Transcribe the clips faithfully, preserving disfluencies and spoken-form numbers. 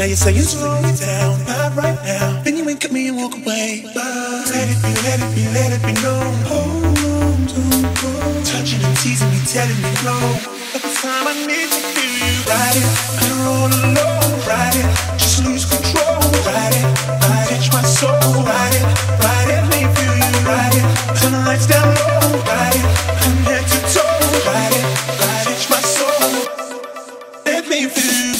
Now you're saying slow it down, not right now. Then you wink at me and walk away. But let it be, let it be, let it be known. Hold on, don't go. Touching and teasing me, telling me no. But this time I need to feel you. Ride it, I don't roll alone. Ride it, just lose control. Ride it, ride it, my soul. Ride it, ride it, let me feel you. Ride it, turn the lights down low. Ride it, I'm head to toe. Ride it, ride it, my soul. Let me feel you.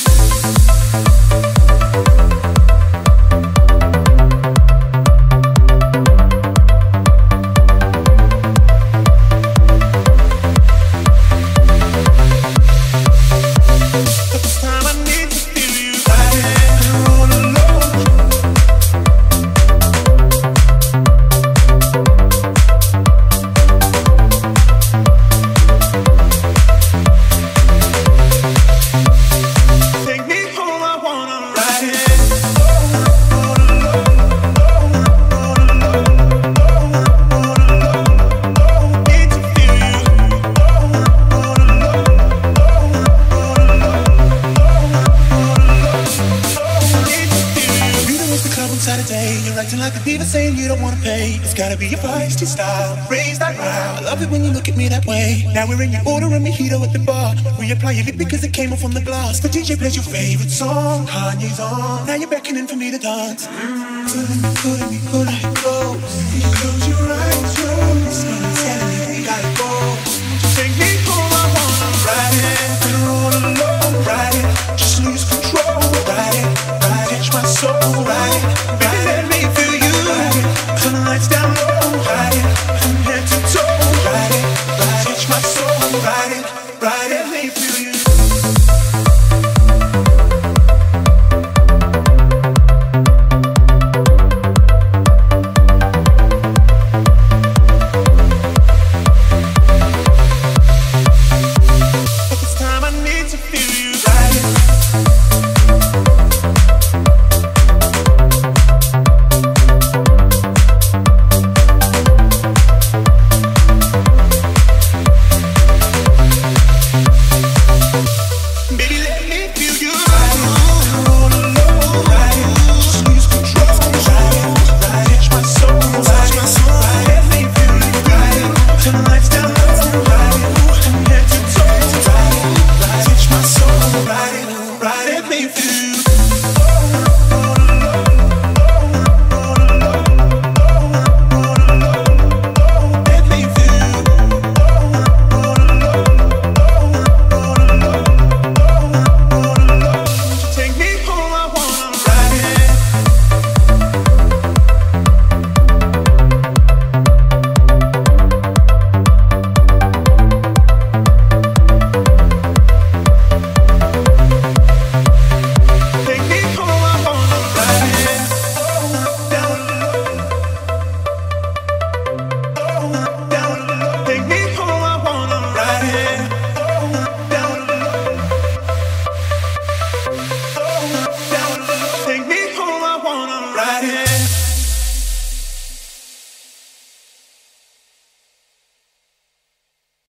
Saying you don't wanna pay. It's gotta be your feisty style. Raise that round. I love it when you look at me that way. Now we're in your order and mojito at the bar. Reapply your lip because it came off on the glass. The D J plays your favorite song. Kanye's on. Now you're beckoning for me to dance. Mm-hmm. Pulling me, pulling me, pulling me close. Close your eyes.